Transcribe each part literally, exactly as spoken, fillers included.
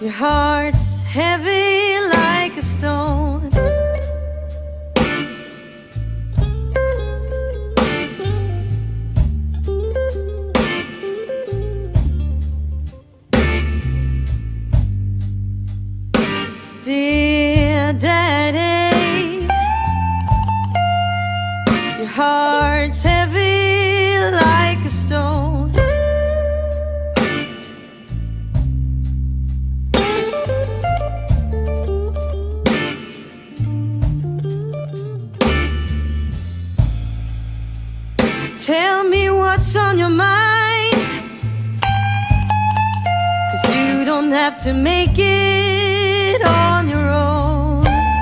Your heart's heavy like a stone. Dear Daddy, your heart's heavy like a stone. Tell me what's on your mind, 'cause you don't have to make it on your own.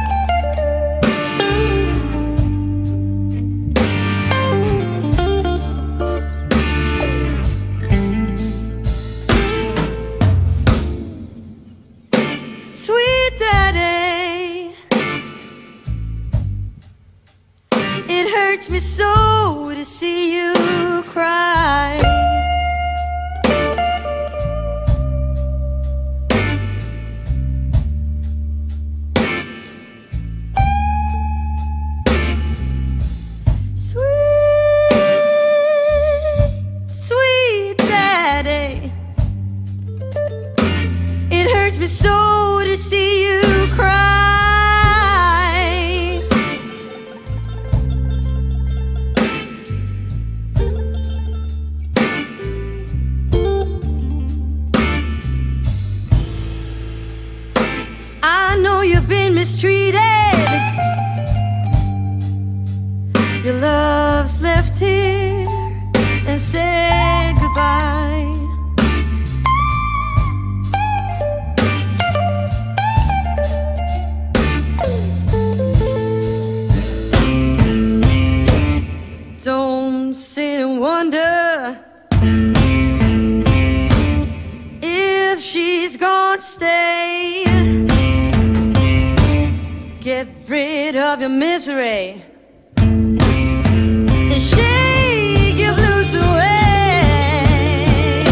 Sweet Daddy, it hurts me so to see you cry. Sweet, sweet Daddy, it hurts me so to see you cry. I know you've been mistreated. Your love's left here and said goodbye. Don't sit and wonder if she's gonna stay. Get rid of your misery and shake your blues away.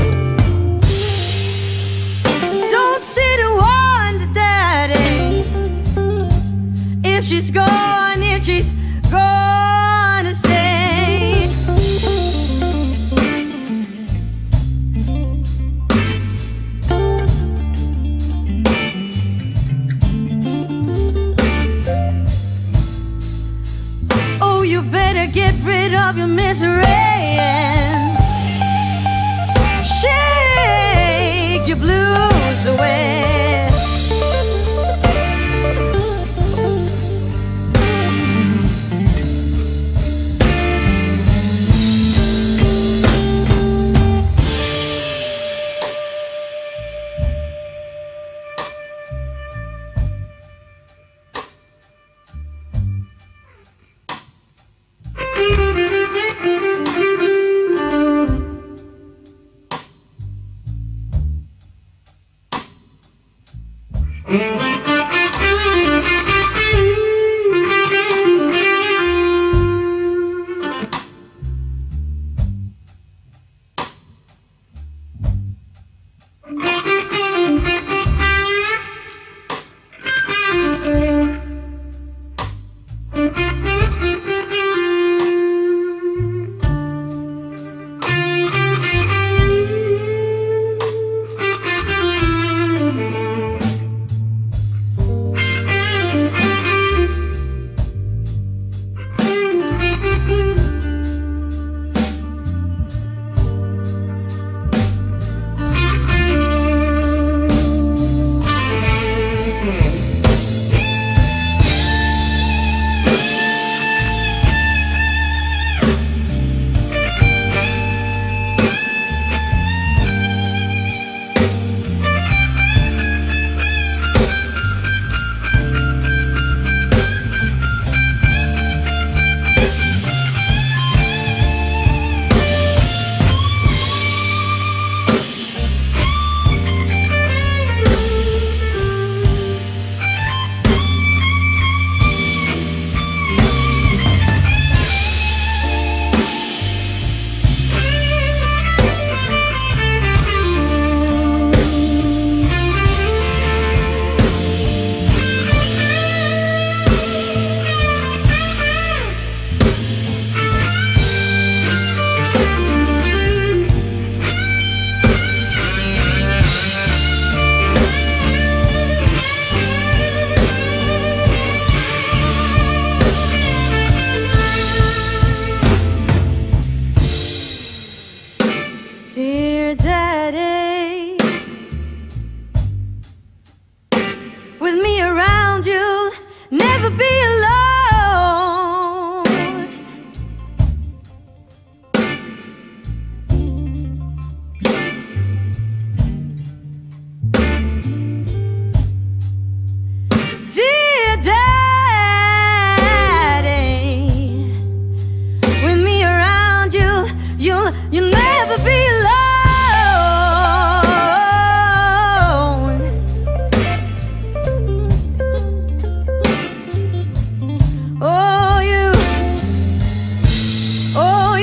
Don't sit and wonder, Daddy, if she's gone, if she's gonna stay. Oh, you better get rid of your misery and shake your blues away.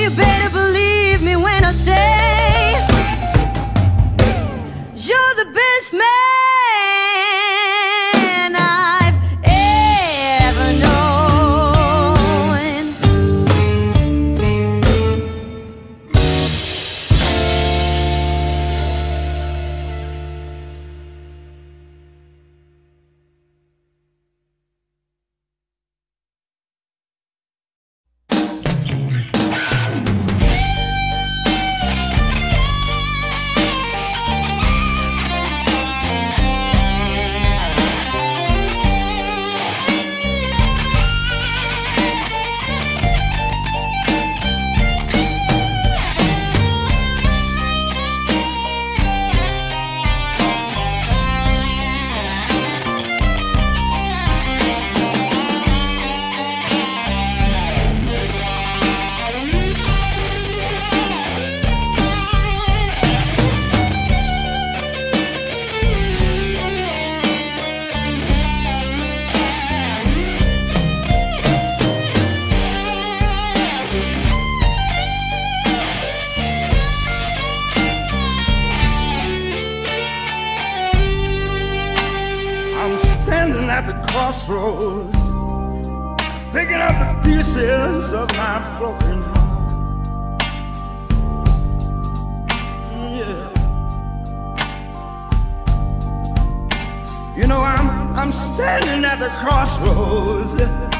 you better believe me when I say you're the best man I've ever known. At the crossroads, picking up the pieces of my broken heart. Yeah. You know, I'm I'm standing at the crossroads,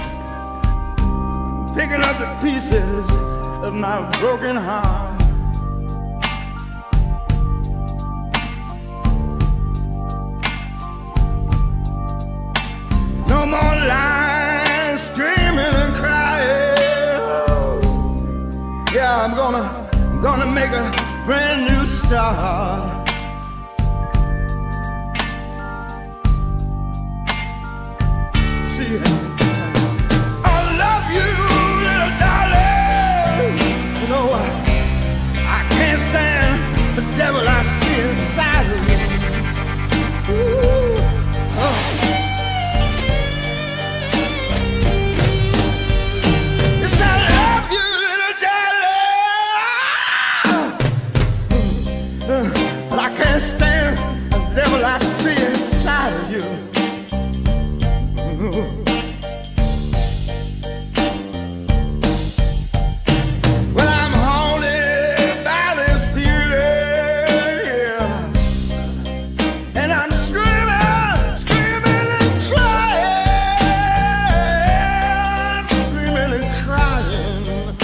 picking up the pieces of my broken heart. No more lying, screaming and crying. Yeah, I'm gonna, I'm gonna make a brand new start. See, I love you, little darling. You know, I, I can't stand the devil I see inside of me. Ooh, oh. But I can't stand the devil I see inside of you. Well, I'm haunted by this feeling, yeah. And I'm screaming, screaming and crying, screaming and crying.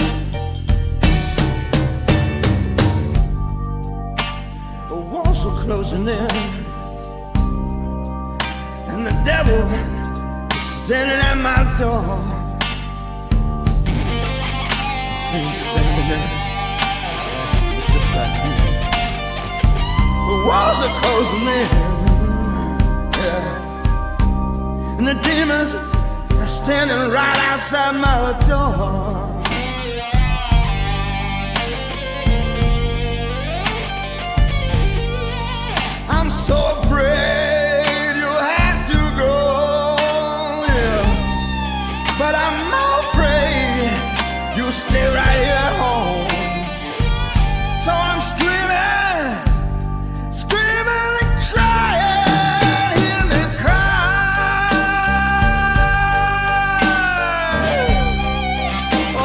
The walls are closing in, and the devil is standing at my door. See him standing there, just like you. The walls are closing in, yeah. And the demons are standing right outside my door. I'm so afraid you'll have to go, yeah. But I'm not afraid you'll stay right here at home. So I'm screaming, screaming and crying, hear me cry. Oh,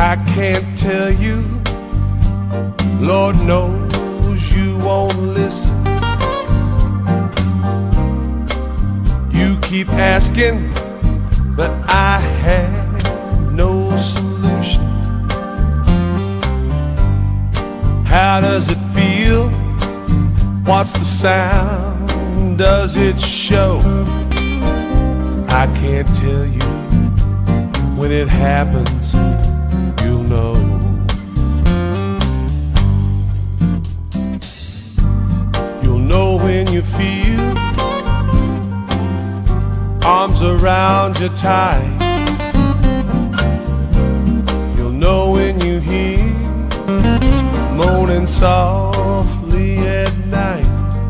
I can't tell you, Lord knows you won't listen. You keep asking, but I have no solution. How does it feel? What's the sound? Does it show? I can't tell you. When it happens, you'll know. You'll know when you feel arms around you tight. You'll know when you hear moaning softly at night.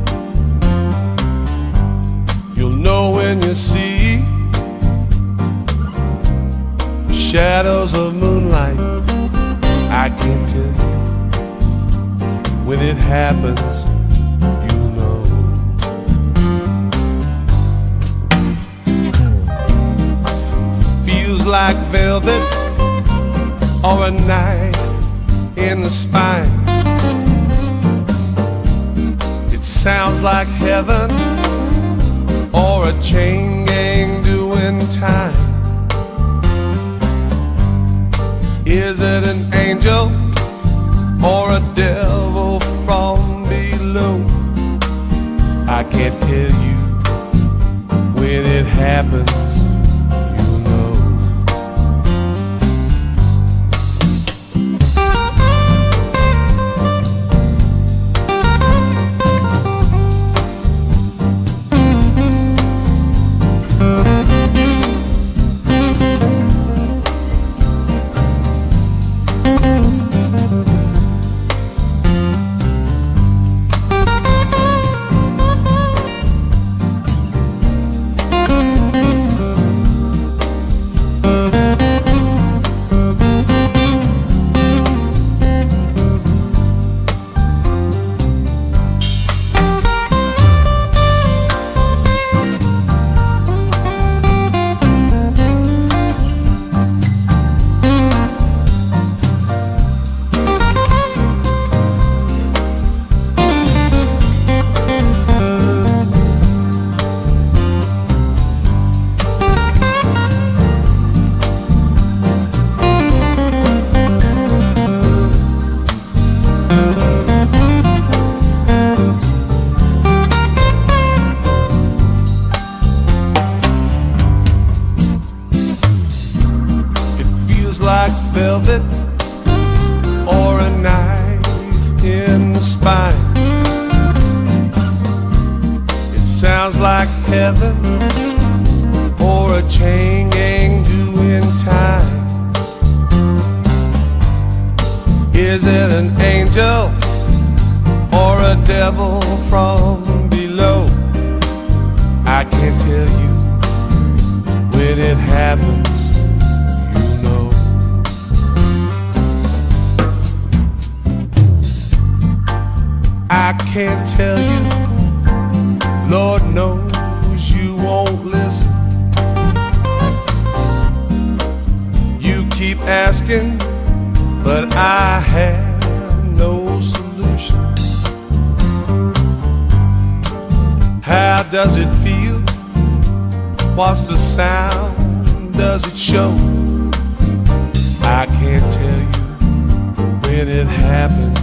You'll know when you see shadows of moonlight. I can't tell you. When it happens, you'll know. Feels like velvet or a knife in the spine. It sounds like heaven or a chain gang doing time. Is it an angel or a devil from below? I can't tell you. When it happens, you'll know. Like velvet or a knife in the spine. It sounds like heaven or a chain gang doing time. Is it an angel or a devil from below? I can't tell you. When it happens, I can't tell you, Lord knows you won't listen. You keep asking, but I have no solution. How does it feel? What's the sound? Does it show? I can't tell you. When it happens,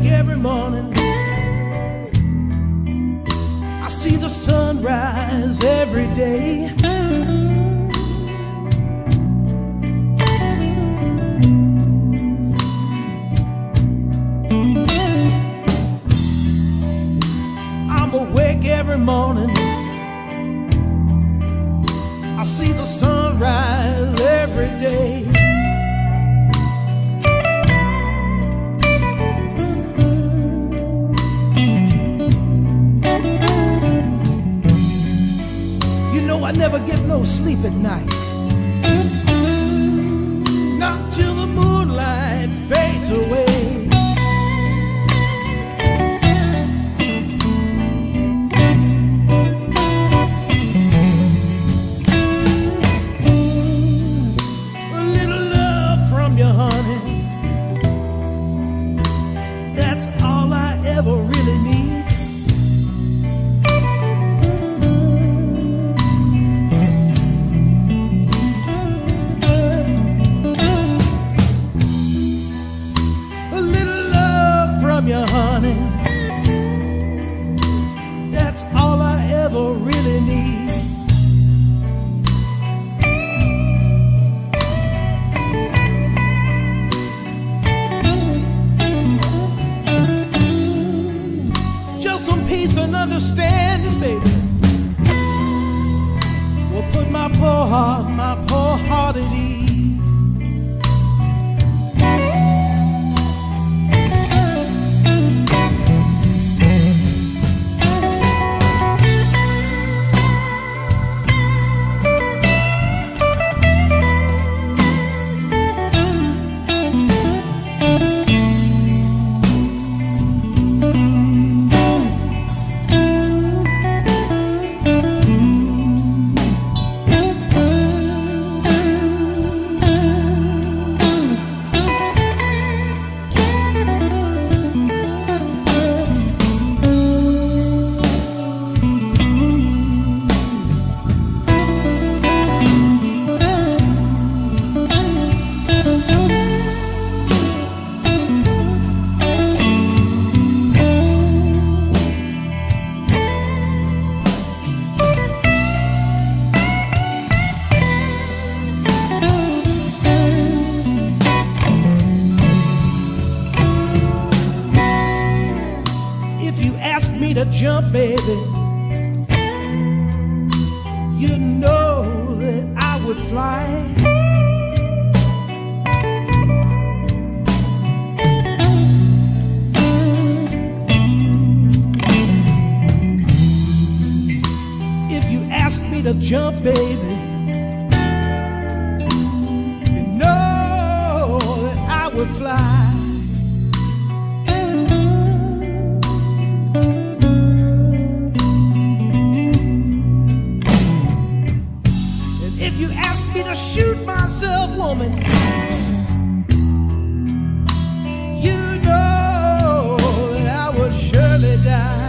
awake every morning, I see the sunrise every day. I'm awake every morning, I see the sunrise every day. You know I never get no sleep at night, not till the moonlight fades away. Understanding, baby, will put my poor heart, my poor heart at ease. To jump, baby, you know that I would fly. If you ask me to jump, baby, you know that I would fly. To shoot myself, woman, you know that I would surely die.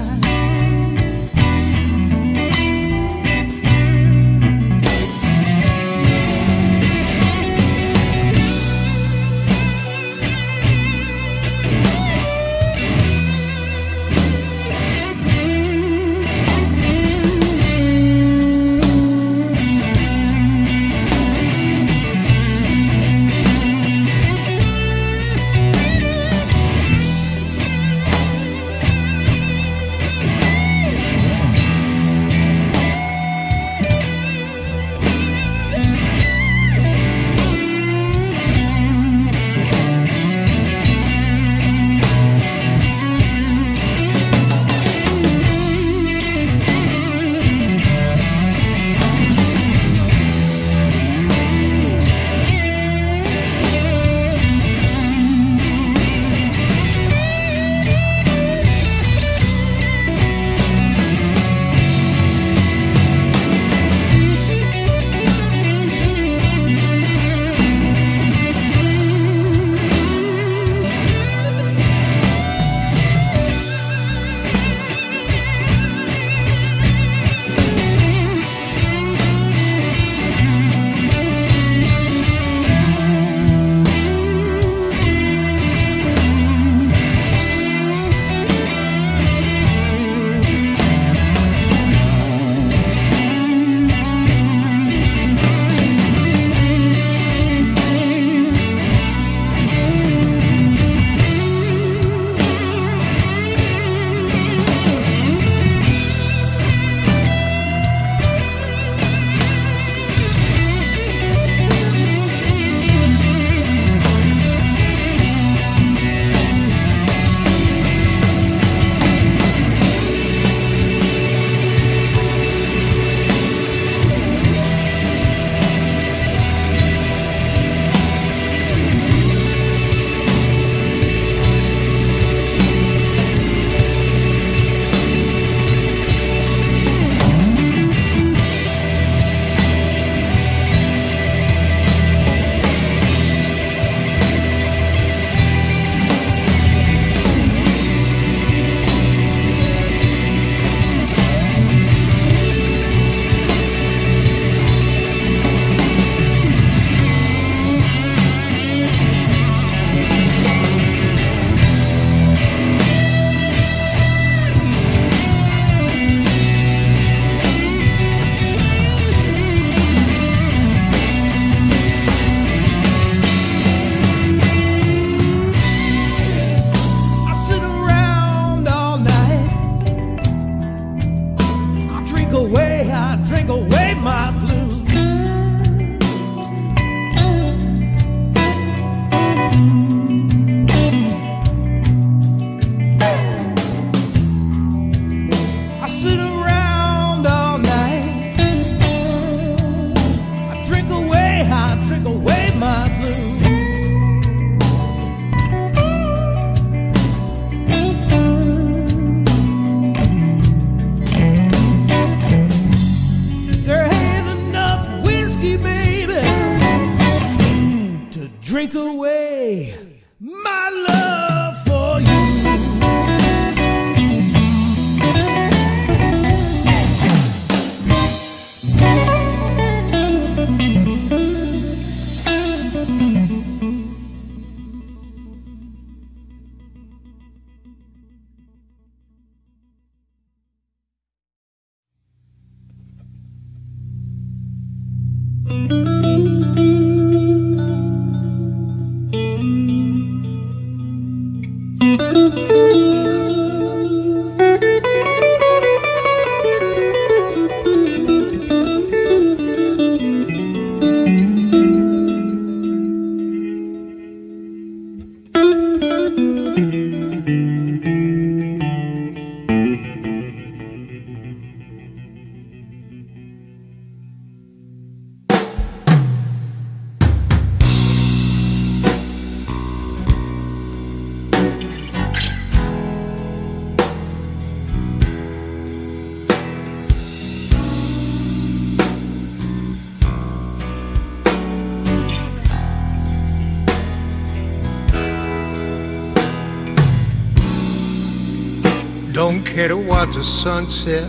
Don't care to watch the sunset,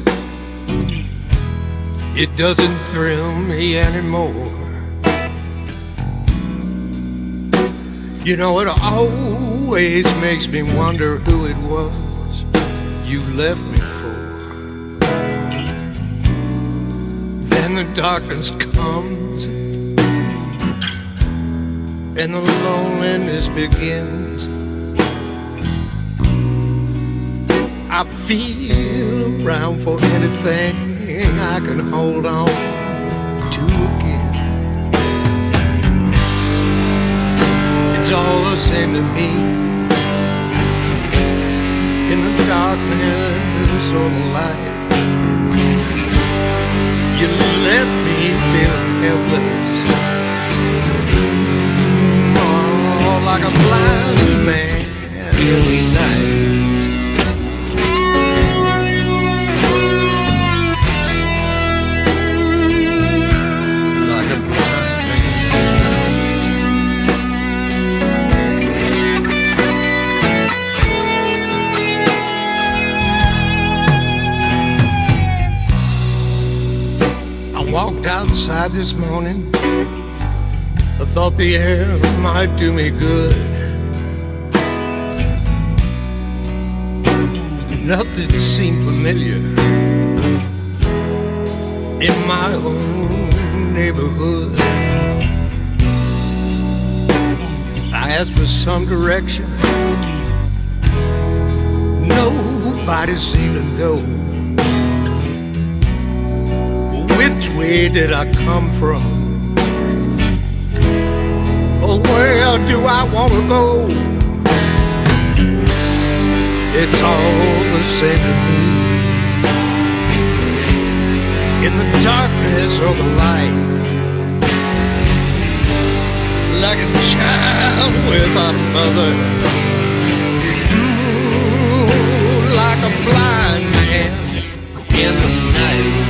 it doesn't thrill me anymore. You know, it always makes me wonder who it was you left me for. Then the darkness comes and the loneliness begins. I feel around for anything I can hold on to again. It's all the same to me, in the darkness or the light. You left me feeling helpless, oh, like a blind man every night. Walked outside this morning, I thought the air might do me good. Nothing seemed familiar in my own neighborhood. I asked for some direction, nobody seemed to know. Which way did I come from? Oh, where do I want to go? It's all the same to me, in the darkness or the light. Like a child without a mother, mm, like a blind man in the night.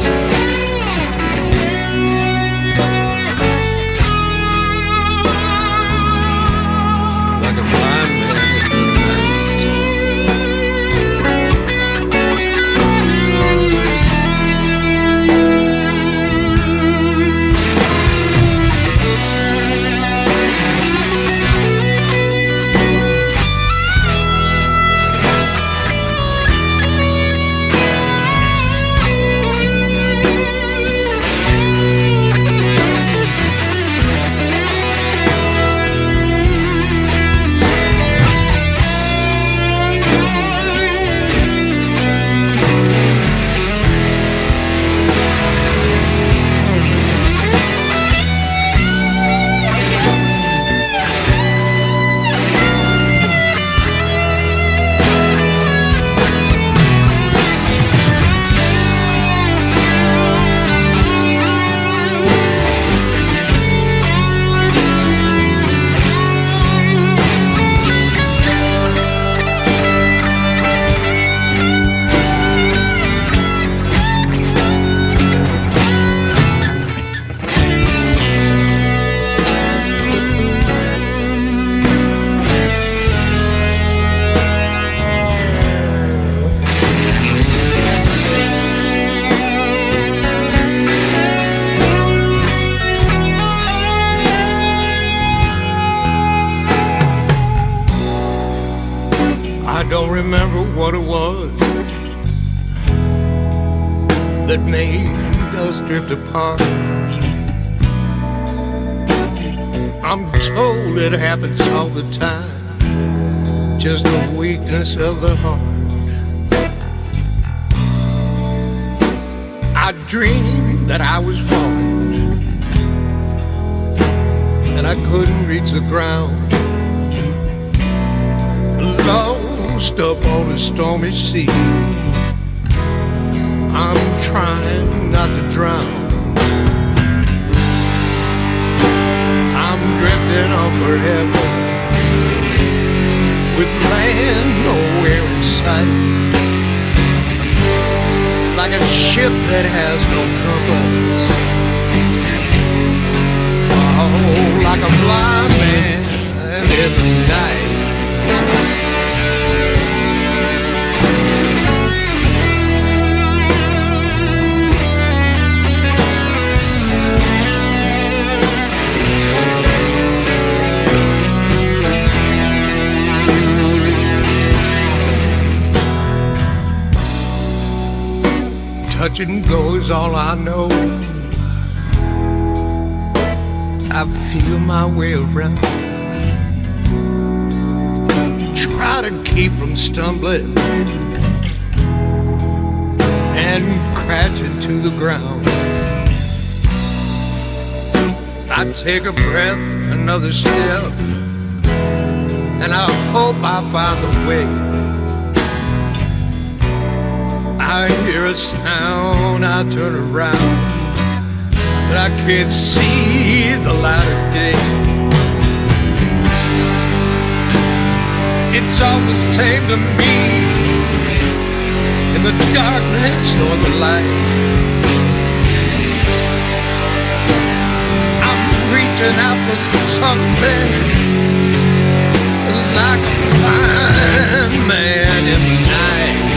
I don't remember what it was that made us drift apart. I'm told it happens all the time, just a weakness of the heart. I dreamed that I was falling and I couldn't reach the ground. Lost up on the stormy sea, I'm trying not to drown. I'm drifting off forever, with land nowhere in sight, like a ship that has no compass. Oh, like a blind man in the night. Touch and go is all I know. I feel my way around, try to keep from stumbling and crashing to the ground. I take a breath, another step, and I hope I find the way. I hear a sound, I turn around, but I can't see the light of day. It's all the same to me, in the darkness or the light. I'm reaching out for something, like a blind man in the night.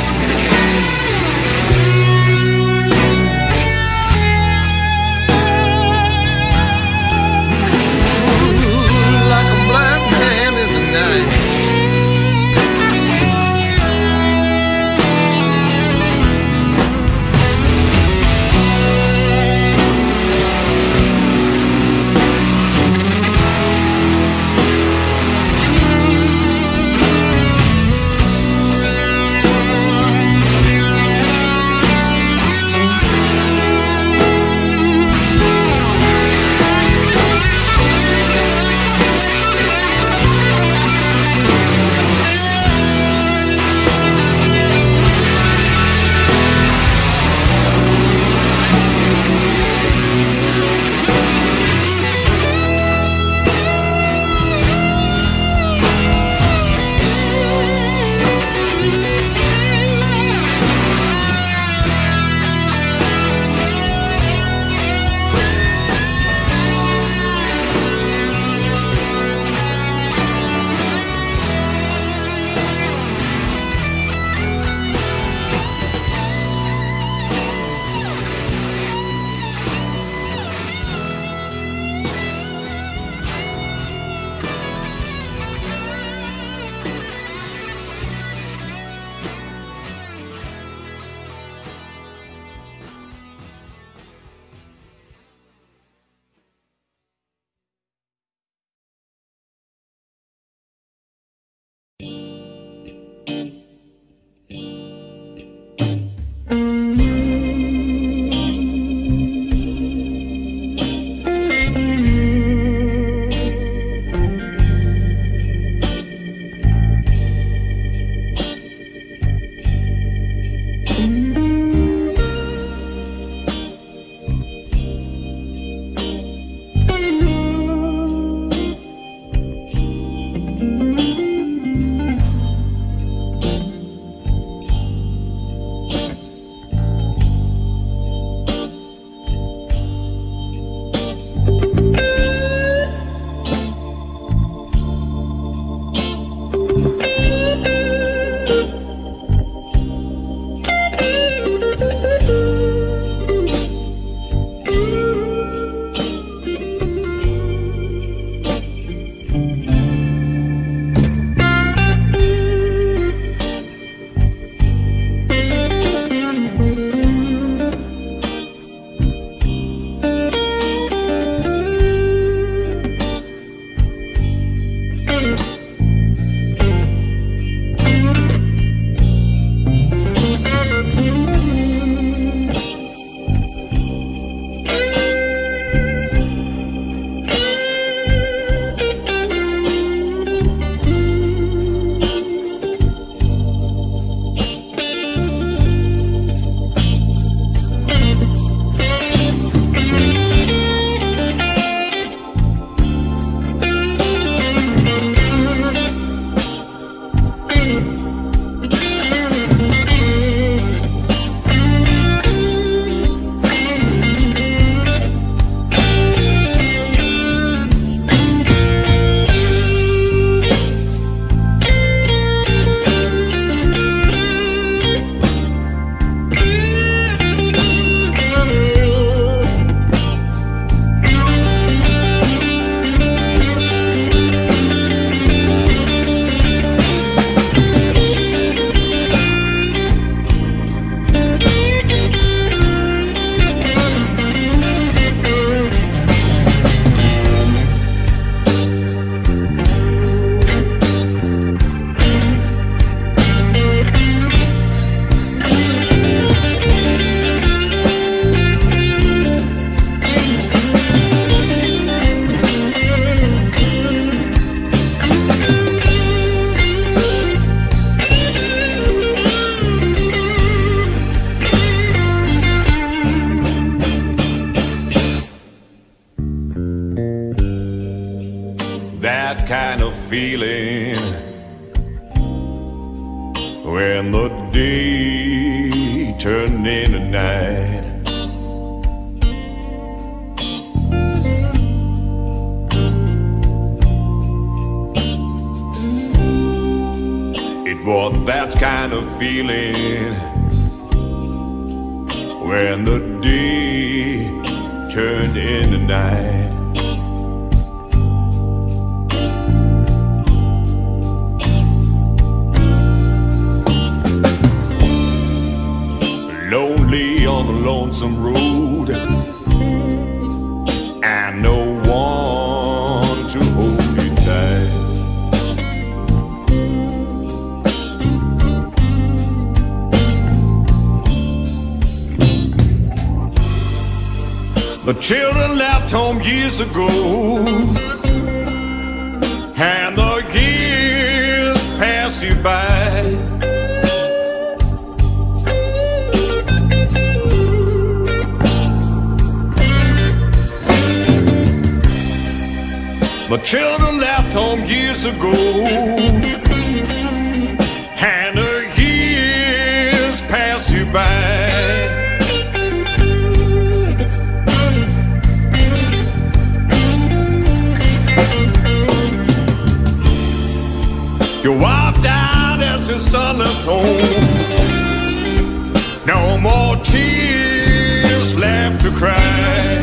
feeling when the day turned into night. It was that kind of feeling when the day turned into night. Lonely on a lonesome road, and no one to hold you tight. The children left home years ago, and the years pass you by. The children left home years ago, and the years passed you by. Your wife died as your son left home. No more tears left to cry.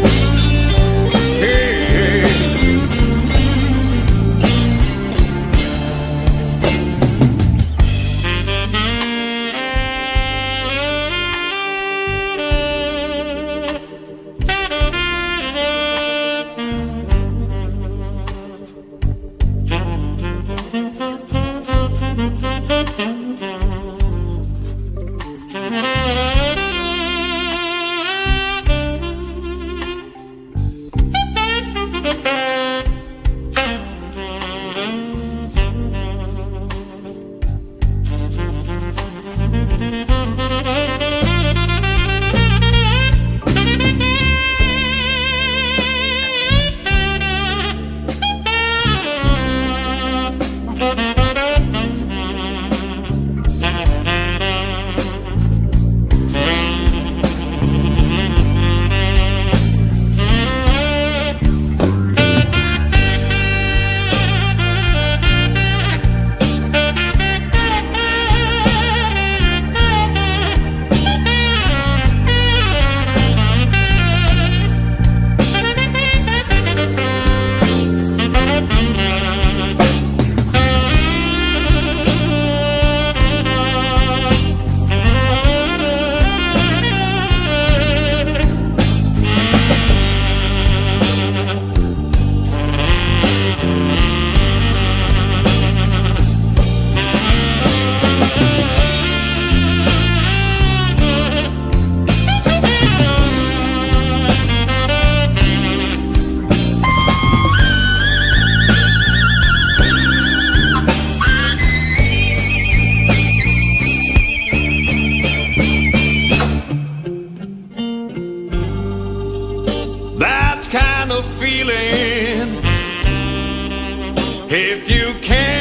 If you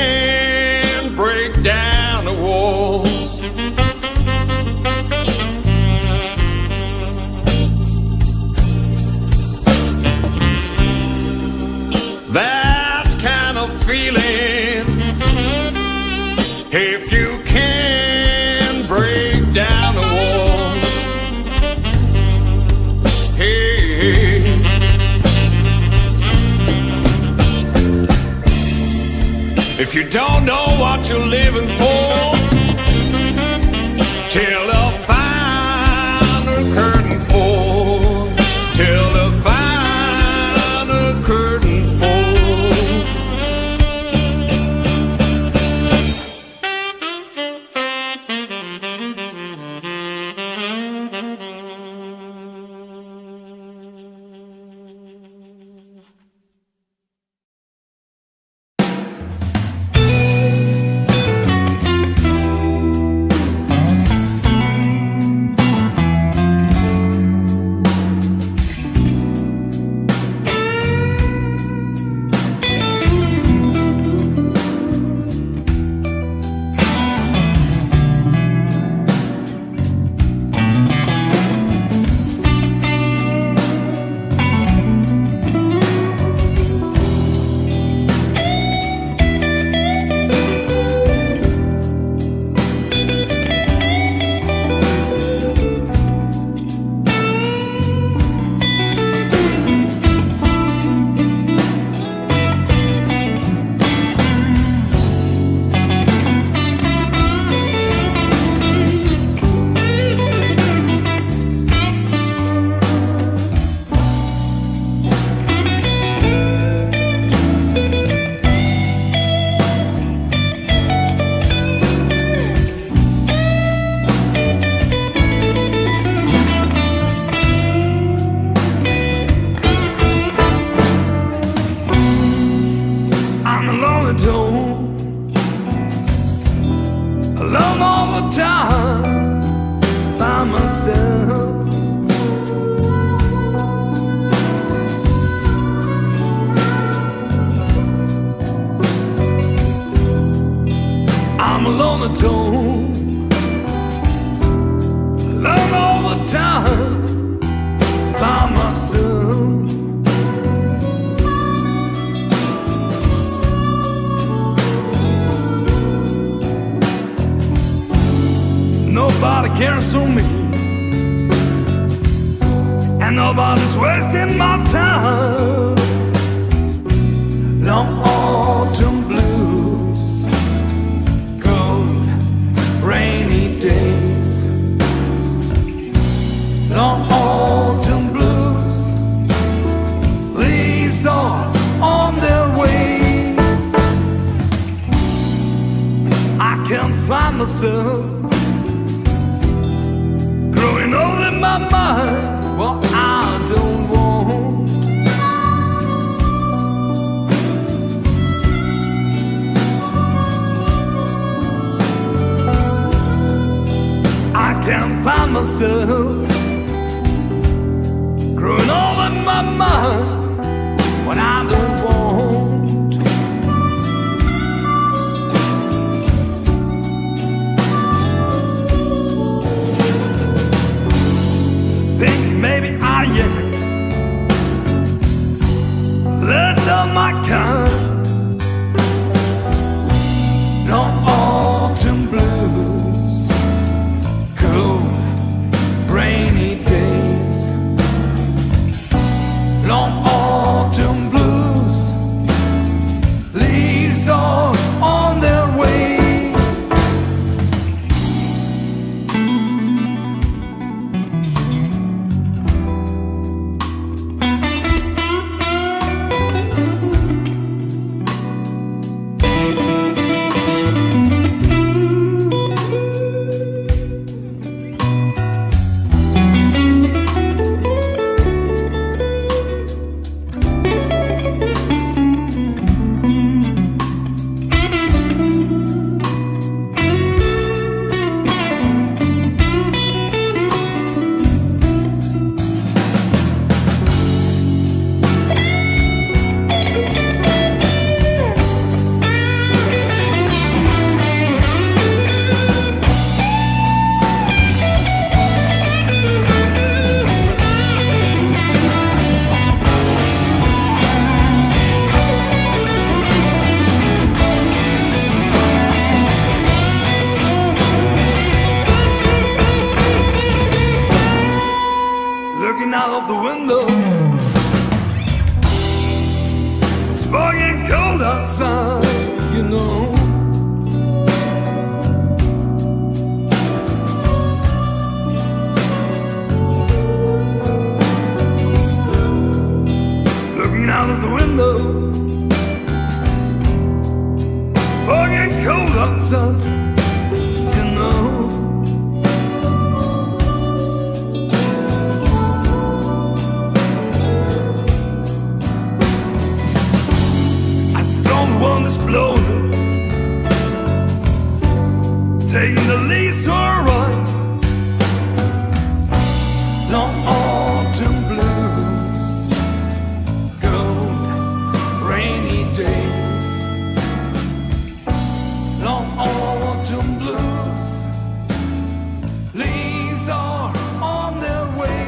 can break down the walls, that kind of feeling. If you can break down the walls, hey, hey. If you don't know what you're living for, till the final curtain falls, till the final curtain falls. I'm alone at home, alone all the time, by myself. Nobody cares for me, and nobody's wasting my time. Long autumn blues, cold, rainy days. Long autumn blues, leaves are on their way. I can't find myself growing old in my mind. What I don't want, I can't find myself growing old in my mind. What I don't want, think maybe I am less of my kind. Long autumn blues, cold, rainy days. Long autumn blues, leaves are on their way. Looking out of the window, it's fucking cold outside, you know. Looking out of the window, it's fucking cold outside, you know. One is blowing, taking the leaves for a ride. Long autumn blues, cold, rainy days. Long autumn blues, leaves are on their way.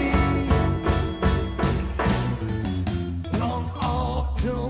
Long autumn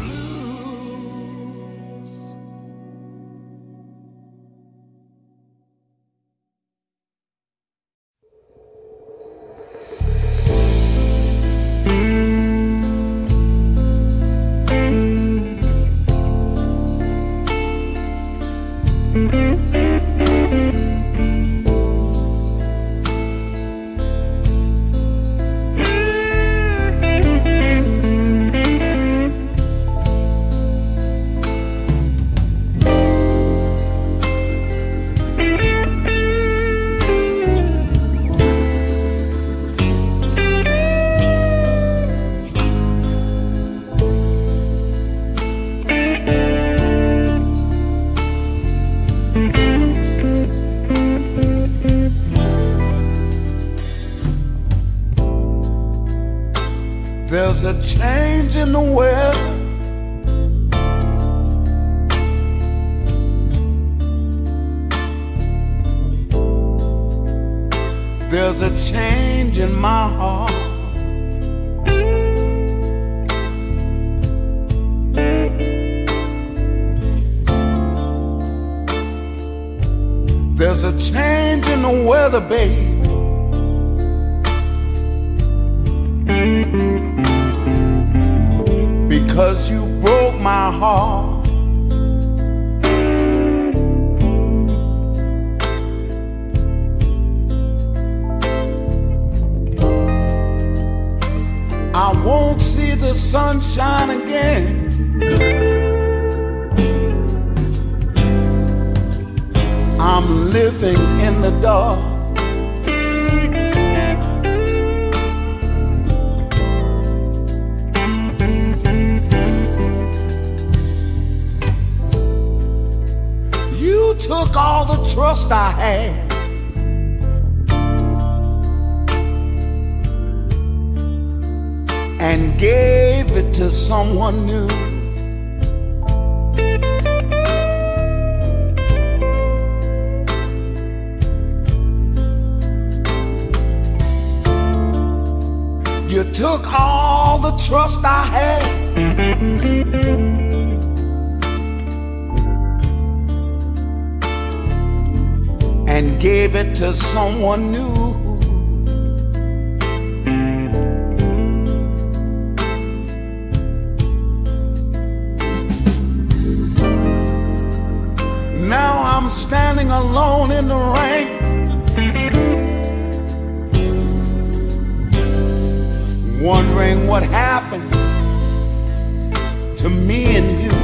There's a change in the weather, There's a change in my heart. There's a change in the weather, babe. Because you broke my heart. I won't see the sunshine again. I'm living in the dark. You took all the trust I had, and gave it to someone new. You took all the trust I had, and gave it to someone new. Now I'm standing alone in the rain, wondering what happened to me and you.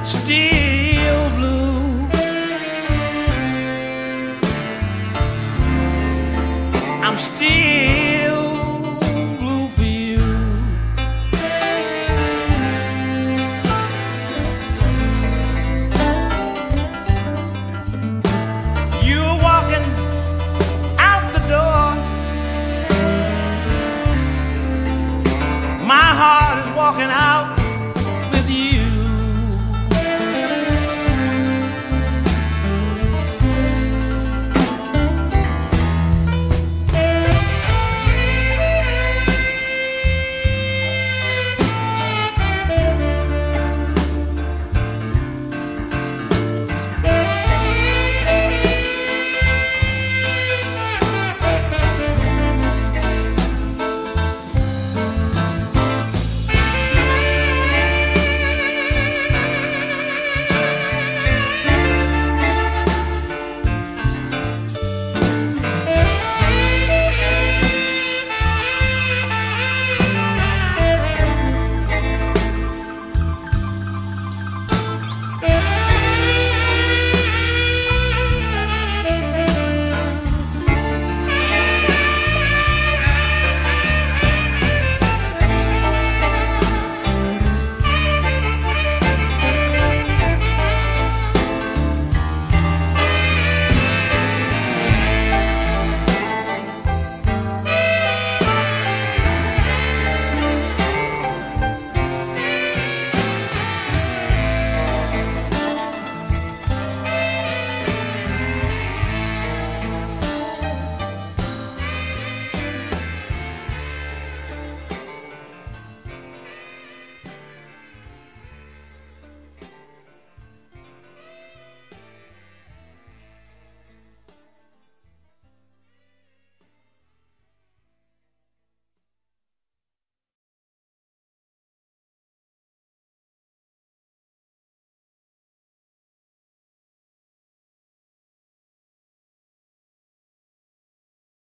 still